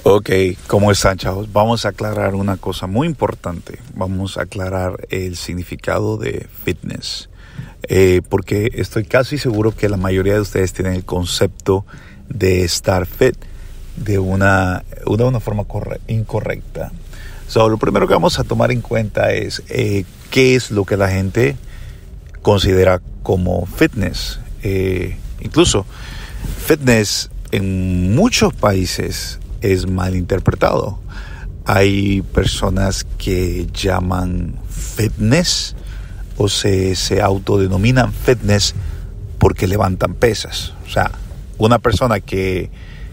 Ok, ¿cómo están, chavos? Vamos a aclarar una cosa muy importante. Vamos a aclarar el significado de fitness. Porque estoy casi seguro que la mayoría de ustedes tienen el concepto de estar fit de una forma incorrecta. Lo primero que vamos a tomar en cuenta es qué es lo que la gente considera como fitness. Incluso fitness en muchos países es mal interpretado. Hay personas que llaman fitness o se autodenominan fitness porque levantan pesas. O sea, una persona que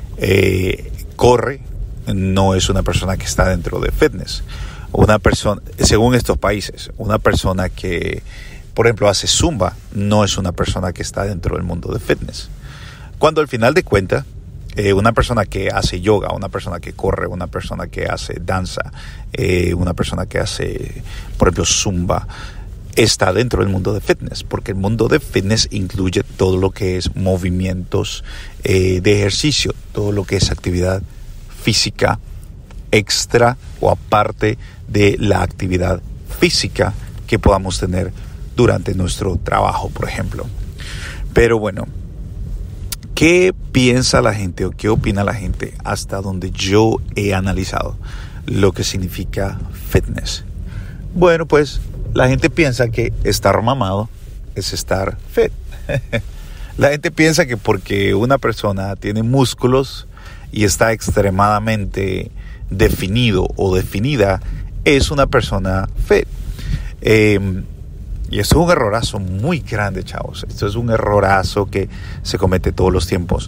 corre no es una persona que está dentro de fitness. Una persona, según estos países, una persona que, por ejemplo, hace zumba no es una persona que está dentro del mundo de fitness. Cuando al final de cuentas, una persona que hace yoga, una persona que corre, una persona que hace danza, una persona que hace, por ejemplo, zumba, está dentro del mundo de fitness, porque el mundo de fitness incluye todo lo que es movimientos de ejercicio, todo lo que es actividad física extra o aparte de la actividad física que podamos tener durante nuestro trabajo, por ejemplo. Pero bueno, ¿qué piensa la gente o qué opina la gente hasta donde yo he analizado lo que significa fitness? Bueno, pues la gente piensa que estar mamado es estar fit. La gente piensa que porque una persona tiene músculos y está extremadamente definido o definida, es una persona fit. Y esto es un errorazo muy grande, chavos. Esto es un errorazo que se comete todos los tiempos.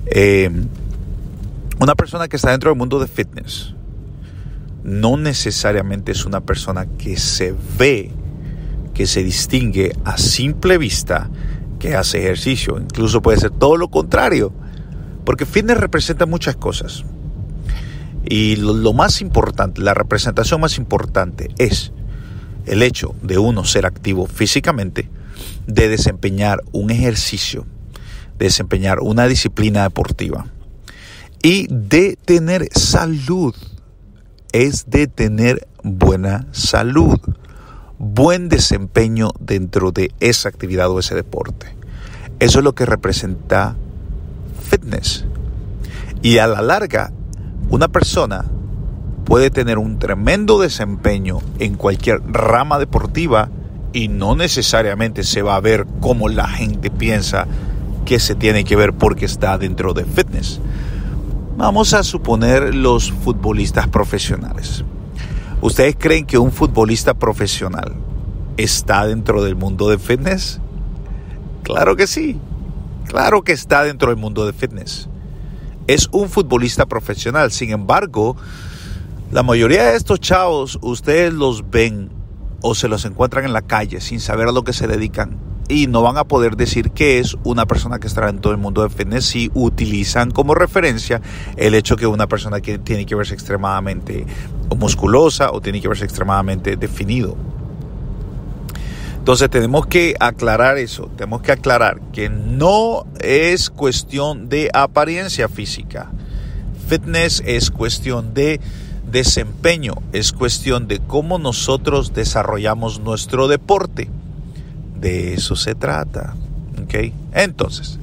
Una persona que está dentro del mundo de fitness no necesariamente es una persona que se ve, que se distingue a simple vista, que hace ejercicio. Incluso puede ser todo lo contrario, porque fitness representa muchas cosas. Y lo más importante, la representación más importante es el hecho de uno ser activo físicamente, de desempeñar un ejercicio, de desempeñar una disciplina deportiva y de tener salud. Es de tener buena salud, buen desempeño dentro de esa actividad o ese deporte. Eso es lo que representa fitness. Y a la larga, una persona puede tener un tremendo desempeño en cualquier rama deportiva y no necesariamente se va a ver como la gente piensa que se tiene que ver porque está dentro de fitness. Vamos a suponer los futbolistas profesionales. ¿Ustedes creen que un futbolista profesional está dentro del mundo de fitness? Claro que sí. Claro que está dentro del mundo de fitness. Es un futbolista profesional. Sin embargo, la mayoría de estos chavos, ustedes los ven o se los encuentran en la calle sin saber a lo que se dedican y no van a poder decir que es una persona que está en todo el mundo de fitness si utilizan como referencia el hecho que una persona que tiene que verse extremadamente musculosa o tiene que verse extremadamente definido. Entonces tenemos que aclarar eso, tenemos que aclarar que no es cuestión de apariencia física. Fitness es cuestión de desempeño, es cuestión de cómo nosotros desarrollamos nuestro deporte. De eso se trata, ¿ok? Entonces,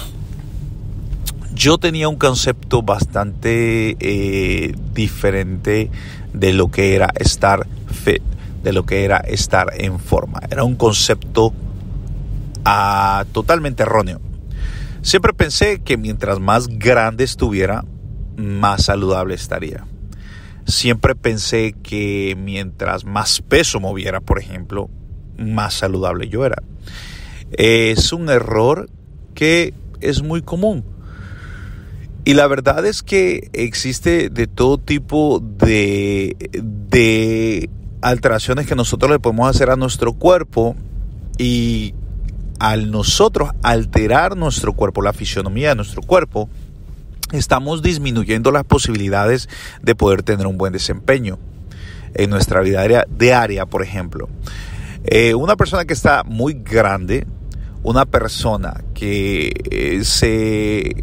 yo tenía un concepto bastante diferente de lo que era estar fit, de lo que era estar en forma. Era un concepto totalmente erróneo. Siempre pensé que mientras más grande estuviera, más saludable estaría. Siempre pensé que mientras más peso moviera, por ejemplo, más saludable yo era. Es un error que es muy común. Y la verdad es que existe de todo tipo de alteraciones que nosotros le podemos hacer a nuestro cuerpo, y al nosotros alterar nuestro cuerpo, la fisionomía de nuestro cuerpo, estamos disminuyendo las posibilidades de poder tener un buen desempeño en nuestra vida diaria, por ejemplo. Una persona que está muy grande, una persona que se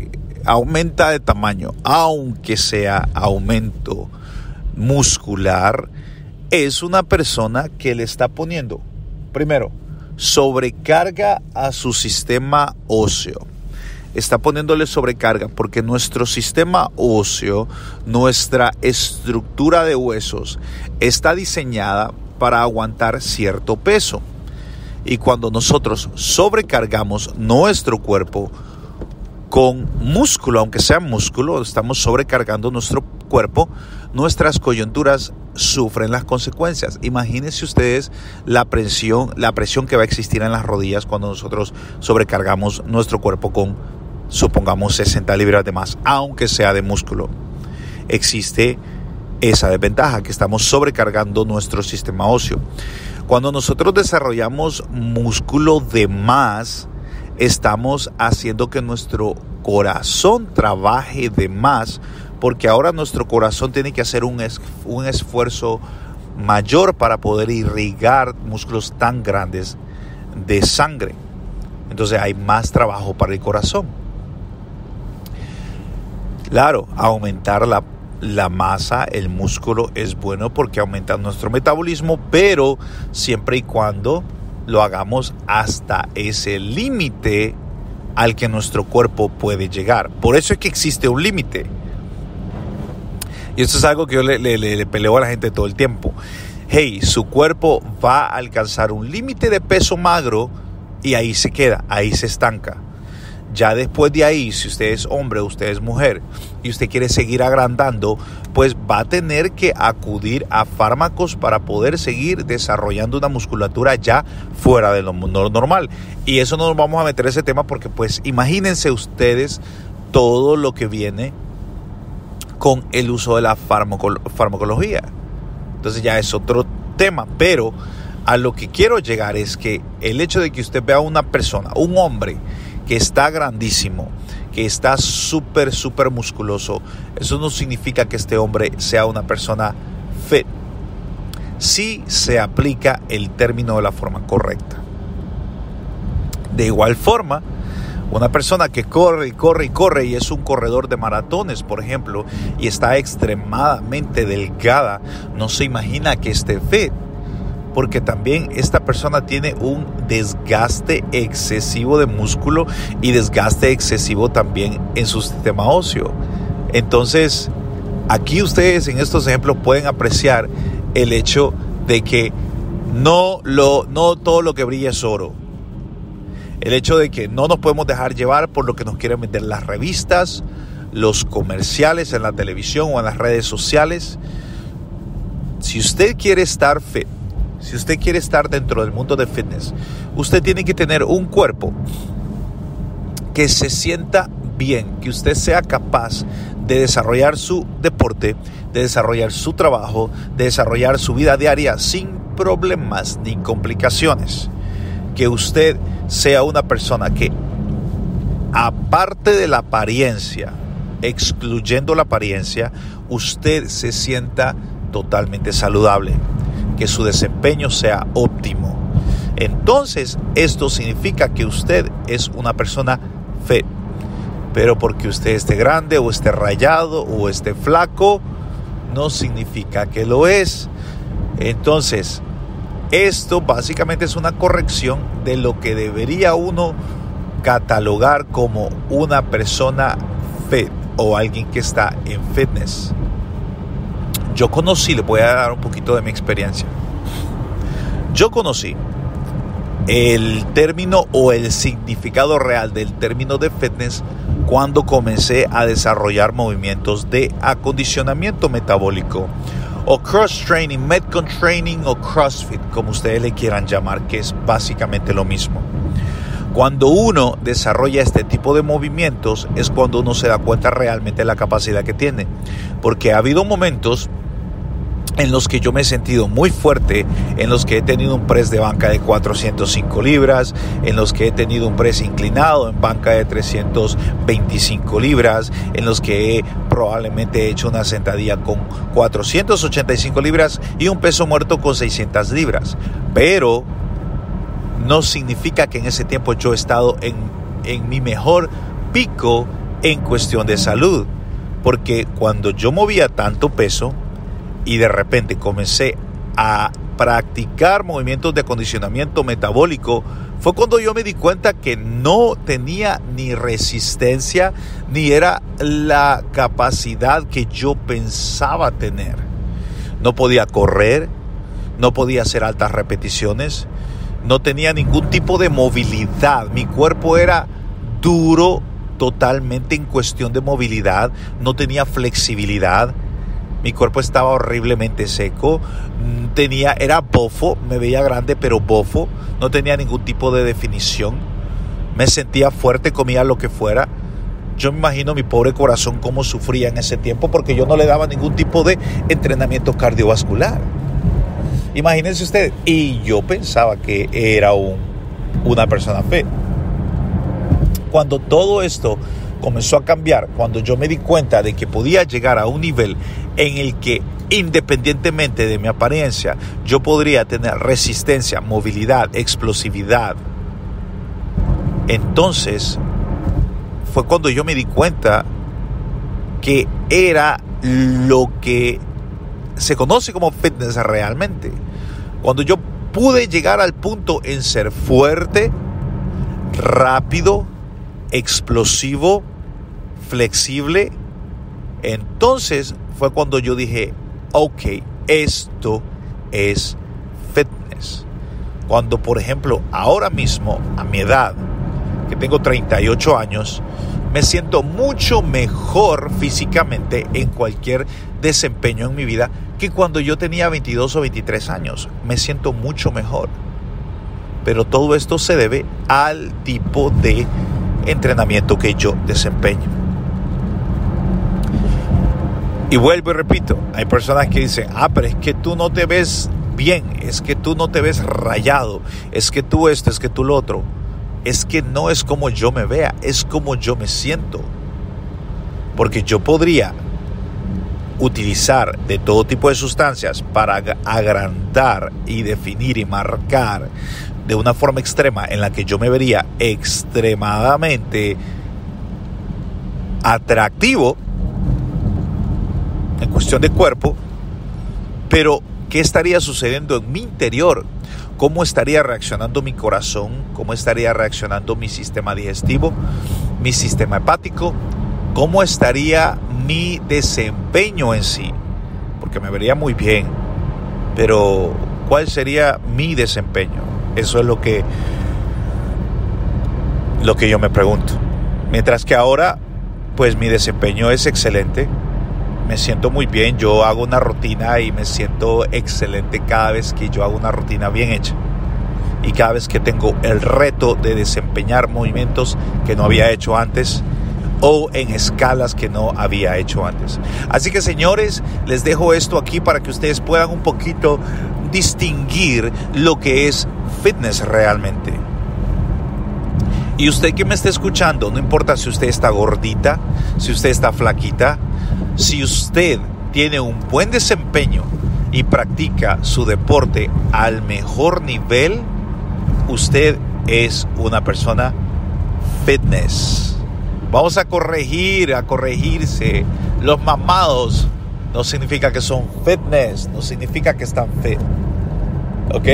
aumenta de tamaño, aunque sea aumento muscular, es una persona que le está poniendo, primero, sobrecarga a su sistema óseo. Está poniéndole sobrecarga porque nuestro sistema óseo, nuestra estructura de huesos, está diseñada para aguantar cierto peso. Y cuando nosotros sobrecargamos nuestro cuerpo con músculo, aunque sea músculo, estamos sobrecargando nuestro cuerpo, nuestras coyunturas sufren las consecuencias. Imagínense ustedes la presión que va a existir en las rodillas cuando nosotros sobrecargamos nuestro cuerpo con, supongamos, 60 libras de más, aunque sea de músculo. Existe esa desventaja, que estamos sobrecargando nuestro sistema óseo. Cuando nosotros desarrollamos músculo de más, estamos haciendo que nuestro corazón trabaje de más, porque ahora nuestro corazón tiene que hacer un esfuerzo mayor para poder irrigar músculos tan grandes de sangre. Entonces hay más trabajo para el corazón. Claro, aumentar la masa, el músculo es bueno porque aumenta nuestro metabolismo, pero siempre y cuando lo hagamos hasta ese límite al que nuestro cuerpo puede llegar. Por eso es que existe un límite. Y esto es algo que yo le peleo a la gente todo el tiempo. Hey, su cuerpo va a alcanzar un límite de peso magro y ahí se queda, ahí se estanca. Ya después de ahí, si usted es hombre o usted es mujer y usted quiere seguir agrandando, pues va a tener que acudir a fármacos para poder seguir desarrollando una musculatura ya fuera de lo normal. Y eso no nos vamos a meter en ese tema porque pues imagínense ustedes todo lo que viene con el uso de la farmacología. Entonces ya es otro tema, pero a lo que quiero llegar es que el hecho de que usted vea a una persona, un hombre que está grandísimo, que está súper musculoso, eso no significa que este hombre sea una persona fit. Sí se aplica el término de la forma correcta. De igual forma, una persona que corre y es un corredor de maratones, por ejemplo, y está extremadamente delgada, no se imagina que esté fit, porque también esta persona tiene un desgaste excesivo de músculo y desgaste excesivo también en su sistema óseo. Entonces, aquí ustedes en estos ejemplos pueden apreciar el hecho de que no todo lo que brilla es oro. El hecho de que no nos podemos dejar llevar por lo que nos quieren vender las revistas, los comerciales en la televisión o en las redes sociales. Si usted quiere estar fit, si usted quiere estar dentro del mundo de fitness, usted tiene que tener un cuerpo que se sienta bien, que usted sea capaz de desarrollar su deporte, de desarrollar su trabajo, de desarrollar su vida diaria sin problemas ni complicaciones. Que usted sea una persona que, aparte de la apariencia, excluyendo la apariencia, usted se sienta totalmente saludable, que su desempeño sea óptimo. Entonces, esto significa que usted es una persona fit. Pero porque usted esté grande o esté rayado o esté flaco, no significa que lo es. Entonces, esto básicamente es una corrección de lo que debería uno catalogar como una persona fit o alguien que está en fitness. Yo conocí, le voy a dar un poquito de mi experiencia. Yo conocí el término o el significado real del término de fitness cuando comencé a desarrollar movimientos de acondicionamiento metabólico o cross training, metcon training o CrossFit, como ustedes le quieran llamar, que es básicamente lo mismo. Cuando uno desarrolla este tipo de movimientos es cuando uno se da cuenta realmente de la capacidad que tiene, porque ha habido momentos en los que yo me he sentido muy fuerte, en los que he tenido un press de banca de 405 libras, en los que he tenido un press inclinado en banca de 325 libras, en los que probablemente he hecho una sentadilla con 485 libras y un peso muerto con 600 libras. Pero no significa que en ese tiempo yo he estado en mi mejor pico en cuestión de salud, porque cuando yo movía tanto peso y de repente comencé a practicar movimientos de acondicionamiento metabólico, fue cuando yo me di cuenta que no tenía ni resistencia ni era la capacidad que yo pensaba tener. No podía correr, no podía hacer altas repeticiones, no tenía ningún tipo de movilidad. Mi cuerpo era duro totalmente en cuestión de movilidad, no tenía flexibilidad. Mi cuerpo estaba horriblemente seco, era bofo, me veía grande pero bofo, no tenía ningún tipo de definición, me sentía fuerte, comía lo que fuera. Yo me imagino mi pobre corazón cómo sufría en ese tiempo porque yo no le daba ningún tipo de entrenamiento cardiovascular. Imagínense ustedes, y yo pensaba que era una persona fit. Cuando todo esto comenzó a cambiar, cuando yo me di cuenta de que podía llegar a un nivel en el que independientemente de mi apariencia, yo podría tener resistencia, movilidad, explosividad, entonces fue cuando yo me di cuenta que era lo que se conoce como fitness realmente. Cuando yo pude llegar al punto en ser fuerte, rápido, explosivo, flexible, entonces fue cuando yo dije, ok, esto es fitness. Cuando, por ejemplo, ahora mismo, a mi edad, que tengo 38 años, me siento mucho mejor físicamente en cualquier desempeño en mi vida que cuando yo tenía 22 o 23 años. Me siento mucho mejor. Pero todo esto se debe al tipo de entrenamiento que yo desempeño. Y vuelvo y repito, hay personas que dicen, pero es que tú no te ves bien, es que tú no te ves rayado, es que tú esto, es que tú lo otro. Es que no es como yo me vea, es como yo me siento. Porque yo podría utilizar de todo tipo de sustancias para agrandar y definir y marcar de una forma extrema en la que yo me vería extremadamente atractivo en cuestión de cuerpo, pero ¿qué estaría sucediendo en mi interior? ¿Cómo estaría reaccionando mi corazón? ¿Cómo estaría reaccionando mi sistema digestivo? ¿Mi sistema hepático? ¿Cómo estaría mi desempeño en sí? Porque me vería muy bien, pero ¿cuál sería mi desempeño? Eso es lo que yo me pregunto. Mientras que ahora, pues mi desempeño es excelente. Me siento muy bien, yo hago una rutina y me siento excelente cada vez que yo hago una rutina bien hecha. Y cada vez que tengo el reto de desempeñar movimientos que no había hecho antes o en escalas que no había hecho antes. Así que, señores, les dejo esto aquí para que ustedes puedan un poquito distinguir lo que es fitness realmente. Y usted que me está escuchando, no importa si usted está gordita, si usted está flaquita, si usted tiene un buen desempeño y practica su deporte al mejor nivel, usted es una persona fitness. Vamos a corregirse. Los mamados no significa que son fitness, no significa que están fit. ¿Ok?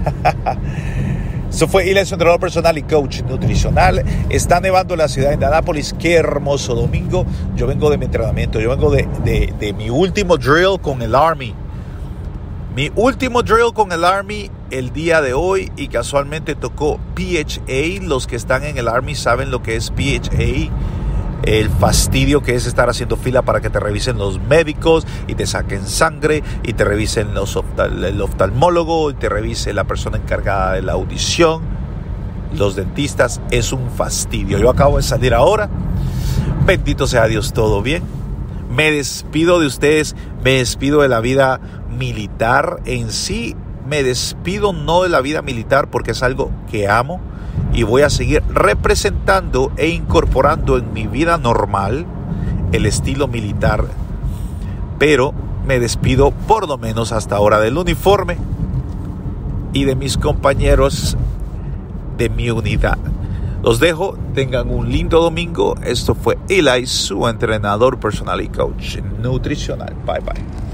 Eso fue Eli, su entrenador personal y coach nutricional. Está nevando en la ciudad de Indianápolis. Qué hermoso domingo. Yo vengo de mi entrenamiento. Yo vengo de mi último drill con el Army. Mi último drill con el Army el día de hoy. Y casualmente tocó PHA. Los que están en el Army saben lo que es PHA. El fastidio que es estar haciendo fila para que te revisen los médicos y te saquen sangre y te revisen el oftalmólogo y te revise la persona encargada de la audición, los dentistas. Es un fastidio. Yo acabo de salir ahora. Bendito sea Dios, todo bien. Me despido de ustedes, me despido de la vida militar en sí. Me despido no de la vida militar porque es algo que amo. Y voy a seguir representando e incorporando en mi vida normal el estilo militar. Pero me despido por lo menos hasta ahora del uniforme y de mis compañeros de mi unidad. Los dejo, tengan un lindo domingo. Esto fue Eli, su entrenador personal y coach nutricional. Bye bye.